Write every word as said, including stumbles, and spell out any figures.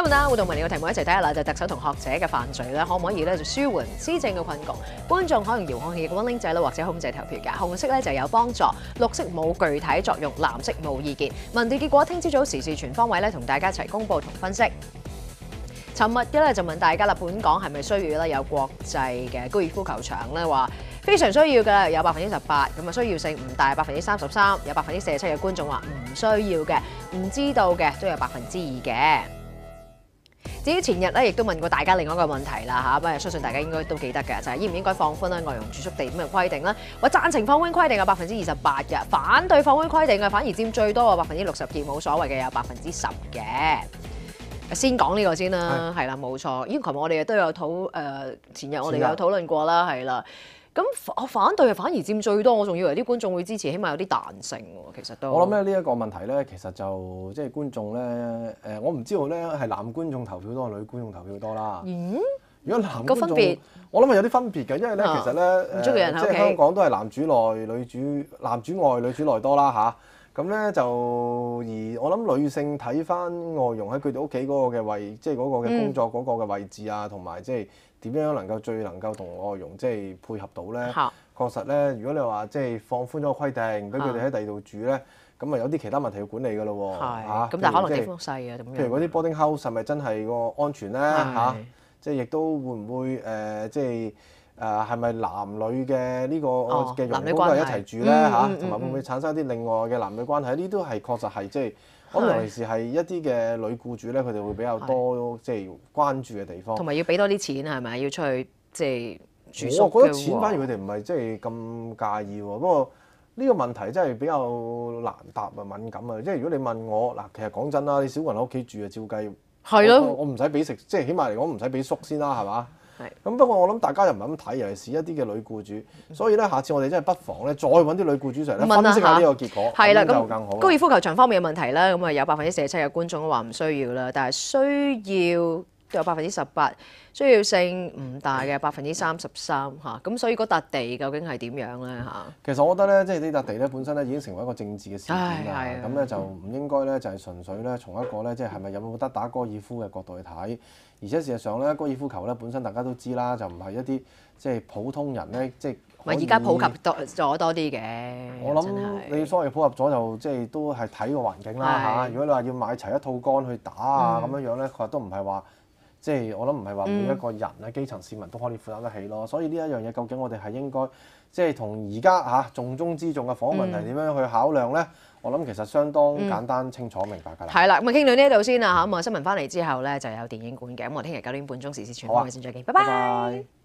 問啦，互動問你個題目一齊睇下啦，就特首同學者嘅犯罪咧，可唔可以咧就舒緩施政嘅困局？觀眾可以遙控器嘅溫鈴掣啦，或者控制投票㗎。紅色咧就有幫助，綠色冇具體作用，藍色冇意見。民調結果聽朝早時事全方位咧，同大家一齊公佈同分析。尋日嘅咧就問大家啦，本港係咪需要咧有國際嘅高爾夫球場咧？話非常需要嘅，有百分之十八，咁啊需要性唔大，百分之三十三，有百分之四十七嘅觀眾話唔需要嘅，唔知道嘅都有百分之二嘅。至於前日咧，亦都問過大家另外一個問題啦嚇，咁啊相信大家應該都記得嘅，就係、是、應唔應該放寬咧外傭住宿地點嘅規定咧？話贊成放寬規定嘅百分之二十八嘅，反對放寬規定嘅反而佔最多嘅百分之六十二，冇所謂嘅有百分之十嘅。先講呢個先啦，係啦冇錯。因為琴日我哋都有討誒、呃，前日我哋有討論過啦，係啦。咁我反對係反而佔最多，我仲以為啲觀眾會支持，起碼有啲彈性喎。其實都我諗咧呢一個問題咧，其實就即係觀眾咧誒，我唔知道咧係男觀眾投票多，女觀眾投票多啦。嗯，如果男觀眾， 個分別我諗係有啲分別嘅，因為咧、啊、其實咧誒，即係香港都係男主內女主男主外女主內多啦吓。咁咧就而我諗女性睇翻外傭喺佢哋屋企嗰個嘅位，即係嗰個嘅工作嗰個嘅位置啊，同埋即係點樣能夠最能夠同外傭即係配合到咧？確實咧，如果你話即係放寬咗個規定，俾佢哋喺第二度住咧，咁啊有啲其他問題要管理㗎咯喎。 係。咁但係可能地方細啊，咁樣。 譬如嗰啲 boarding house 係咪真係個安全咧？嚇，即係亦都會唔會誒即係？誒係咪男女嘅呢個嘅傭工都係一齊住咧嚇？同埋會唔會產生一啲另外嘅男女關係？呢啲都係確實係即係，我諗尤其是係一啲嘅女僱主咧，佢哋會比較多即係關注嘅地方。同埋要俾多啲錢係咪？要出去即係住宿。 我覺得錢反而佢哋唔係即係咁介意喎。不過呢個問題真係比較難答啊，敏感啊。即係如果你問我嗱，其實講真啦，你少個人喺屋企住啊，照計係咯，我唔使俾食，即係起碼嚟講唔使俾宿先啦，係嘛？咁不過我諗大家又唔係咁睇，尤其是一啲嘅女僱主，所以咧下次我哋真係不妨咧再揾啲女僱主上嚟分析下呢個結果， 係啦， 咁就更好。 高爾夫球場方面嘅問題咧，咁啊有百分之四十七嘅觀眾都話唔需要啦，但係需要都有百分之十八，需要性唔大嘅百分之三十三嚇，咁所以嗰笪地究竟係點樣咧嚇？ 其實我覺得咧，即係呢笪地咧本身咧已經成為一個政治嘅事件啦，咁咧就唔應該咧就係純粹咧從一個咧即係係咪有冇得打高爾夫嘅角度去睇。而且事實上咧，高爾夫球咧本身大家都知啦，就唔係一啲即係普通人咧，即係咪而家普及多咗多啲嘅。 我諗你所謂普及咗就即係都係睇個環境啦嚇。如果你話要買齊一套桿去打啊咁、嗯、樣樣咧，佢都唔係話即係我諗唔係話每一個人咧、嗯、基層市民都可以負擔得起咯。所以呢一樣嘢究竟我哋係應該即係同而家嚇重中之重嘅房屋問題點樣去考量咧？嗯我諗其實相當簡單、清楚、明白㗎啦。係啦， 咁啊傾到呢度先啦嚇，咁啊新聞翻嚟之後咧就有電影館嘅，咁我聽日九點半鐘時事全方位先再見，拜拜。